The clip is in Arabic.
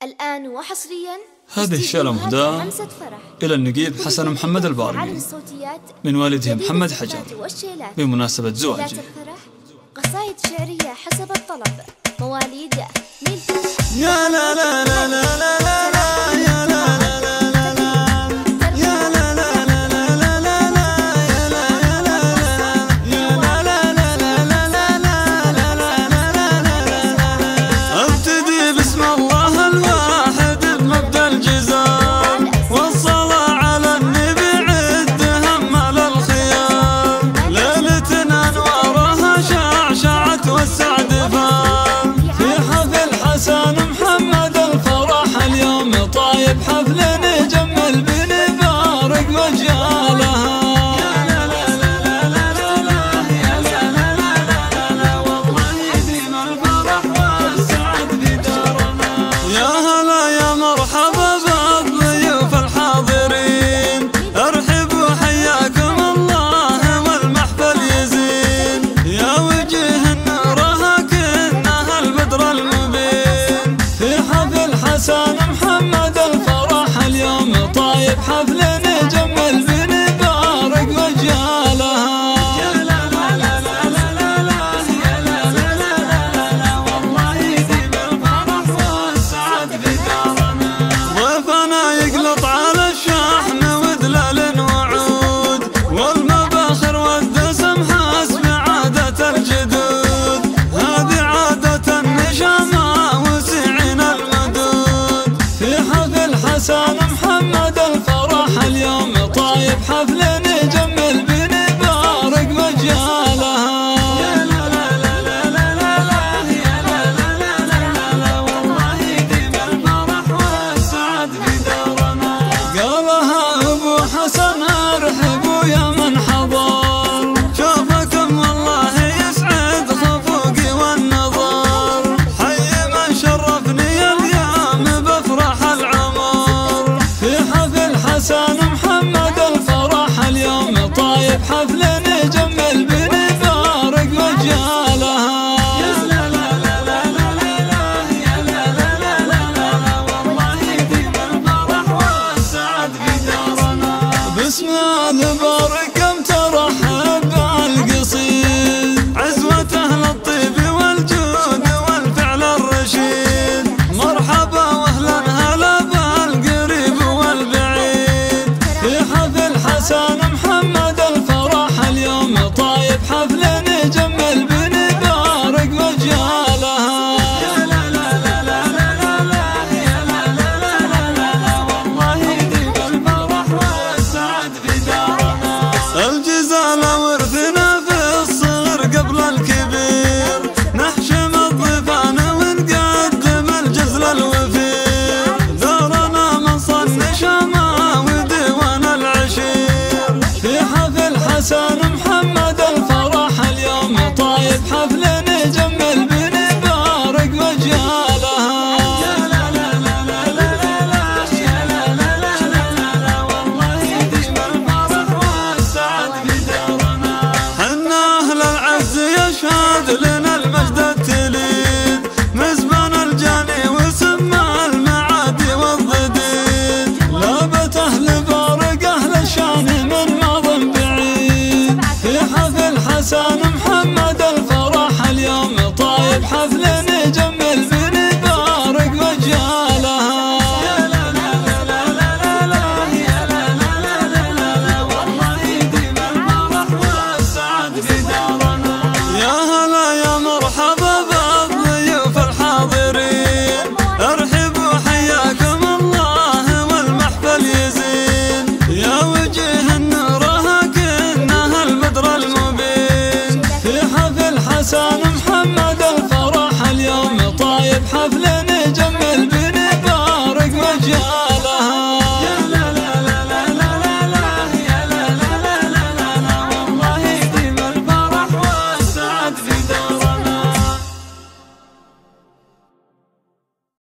الآن وحصريا هذه الشالة مهداة إلى النقيب حسن محمد البارمي من والده محمد حجر بمناسبة زواجه. قصائد شعرية حسب الطلب. مواليد يا لا لا لا لا لا لا يا لا لا لا لا لا يا لا لا لا لا لا لا يا لا لا لا لا لا ابتدي بسم الله الواحد بمبدأ الجزام والصلاة على النبي عد همل الخيام. ليلة أنوارها شعشعت والسعد فام في حفل حسن محمد الفرح اليوم طايب حفل نجمل بنبارك مجالها. يا لا لا لا لا لا لا يا لا لا لا لا والله يديم الفرح والسعد بدارنا. يا هلا يا مرحبا بالضيوف الحاضرين ارحبوا حياكم الله والمحفل يزين. يا وجه النورها كأنها البدر المبين في حفل حسن محمد الفرح اليوم طايب حفل